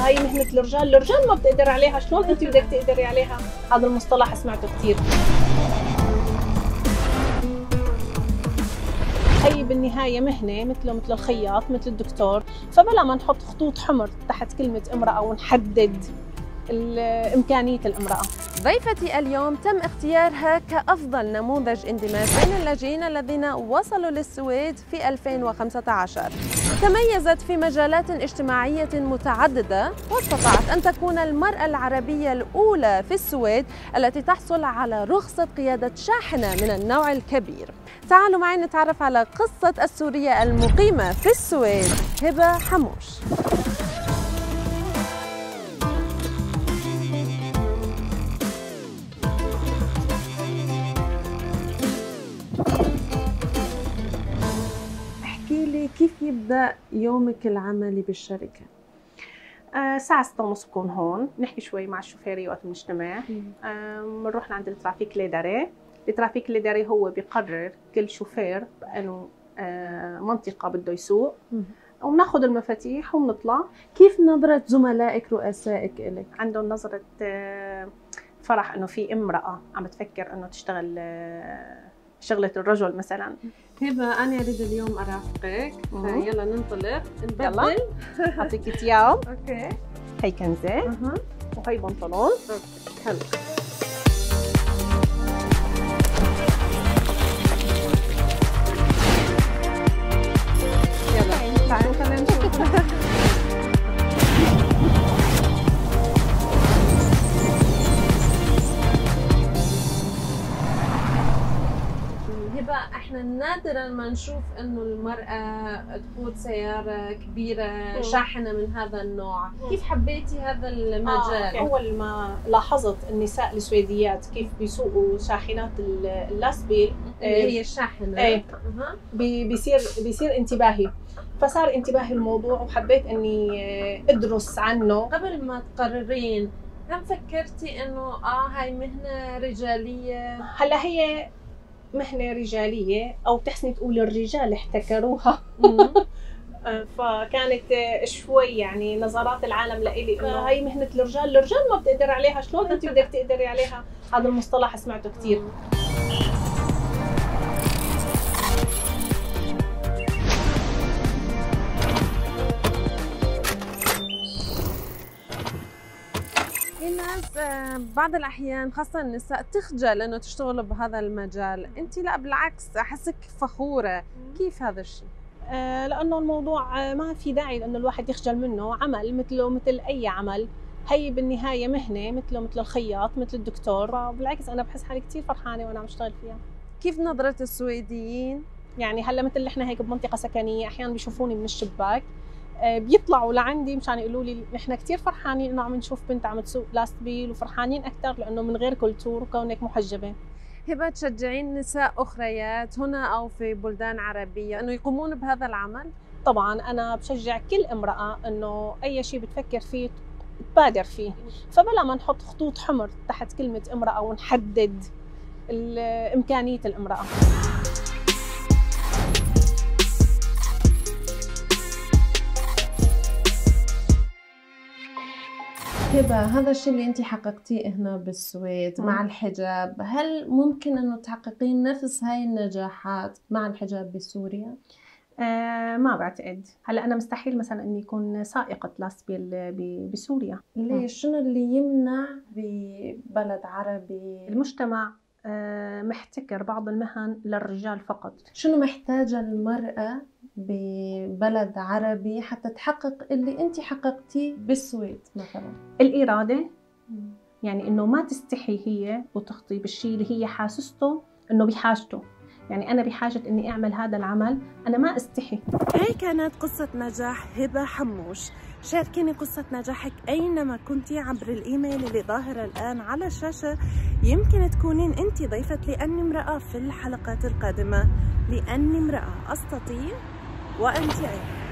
هي مهنة الرجال ما بتقدر عليها، شلون انت بدك تقدري عليها؟ هذا المصطلح سمعته كثير. هي بالنهاية مهنة مثل الخياط، مثل الدكتور، فبلا ما نحط خطوط حمر تحت كلمة امرأة ونحدد إمكانية الامرأة. ضيفتي اليوم تم اختيارها كأفضل نموذج اندماج بين اللاجئين الذين وصلوا للسويد في 2015. تميزت في مجالات اجتماعية متعددة، واستطاعت أن تكون المرأة العربية الأولى في السويد التي تحصل على رخصة قيادة شاحنة من النوع الكبير. تعالوا معي نتعرف على قصة السورية المقيمة في السويد هبة حموش. كيف يبدأ يومك العملي بالشركة؟ الساعة 6:30 بكون هون، بنحكي شوي مع الشوفيري وقت بنجتمع، بنروح لعند الترافيك ليدري. الترافيك ليدري هو بيقرر كل شوفير بأنه منطقة بده يسوق، وبناخذ المفاتيح وبنطلع. كيف نظرة زملائك رؤسائك إلك؟ عندهم نظرة فرح إنه في امرأة عم بتفكر إنه تشتغل شغلة الرجل مثلا. هبة أنا أريد اليوم أرافقك، فيلا ننطلق يلا أعطيكي ثياب. أوكي، هي كنزة وهي بنطلون. حلو. يلا تعالوا خلينا نشوف. هبة، احنا نادرا ما نشوف انه المرأة تقود سيارة كبيرة شاحنة من هذا النوع، كيف حبيتي هذا المجال؟ اول ما لاحظت النساء السويديات كيف بيسوقوا شاحنات اللاسبيل اللي هي الشاحنة، بيصير انتباهي، فصار انتباهي الموضوع وحبيت اني ادرس عنه. قبل ما تقررين هل فكرتي انه هاي مهنة رجالية؟ هلا هي مهنة رجالية، أو بتحسني تقول الرجال احتكروها. فكانت شوي يعني نظرات العالم لإلي إنه هي مهنة الرجال ما بتقدر عليها، شلون أنت بدك تقدري عليها؟ هذا المصطلح سمعته كثير. الناس بعض الأحيان خاصة النساء تخجل إنه تشتغل بهذا المجال، أنت لا بالعكس أحسك فخورة، كيف هذا الشيء؟ لأنه الموضوع ما في داعي لأنه الواحد يخجل منه، عمل مثله مثل أي عمل، هي بالنهاية مهنة مثل الخياط، مثل الدكتور، فبالعكس أنا بحس حالي كثير فرحانة وأنا عم بشتغل فيها. كيف نظرة السويديين؟ يعني هلا مثل احنا هيك بمنطقة سكنية، أحيانا بيشوفوني من الشباك بيطلعوا لعندي مشان يقولوا لي نحن كثير فرحانين انه عم نشوف بنت عم تسوق لاستبيل، وفرحانين اكثر لانه من غير كلتور وكونك محجبه. هبة، تشجعين نساء اخريات هنا او في بلدان عربيه انه يقومون بهذا العمل؟ طبعا انا بشجع كل امراه انه اي شيء بتفكر فيه تبادر فيه، فبلا ما نحط خطوط حمر تحت كلمه امراه ونحدد امكانيه الامراه. هبة، هذا الشيء اللي أنت حققتيه هنا بالسويد مع الحجاب، هل ممكن أنه تحققين نفس هاي النجاحات مع الحجاب بسوريا؟ ما بعتقد. هلا أنا مستحيل مثلا إني أكون سائقة لاسبيل بسوريا. ليش؟ شنو اللي يمنع ببلد عربي؟ المجتمع محتكر بعض المهن للرجال فقط. شنو محتاجة المرأة ببلد عربي حتى تحقق اللي انت حققتيه بالسويد مثلا؟ الإرادة، يعني انه ما تستحي هي وتخطي بالشيء اللي هي حاسسته انه بحاجته. يعني انا بحاجة اني اعمل هذا العمل، انا ما استحي. هي كانت قصة نجاح هبة حموش. شاركيني قصة نجاحك أينما كنتي عبر الإيميل اللي ظاهر الآن على الشاشة. يمكن تكونين أنت ضيفة لأني امرأة في الحلقات القادمة. لأني امرأة أستطيع وأنت أيضا.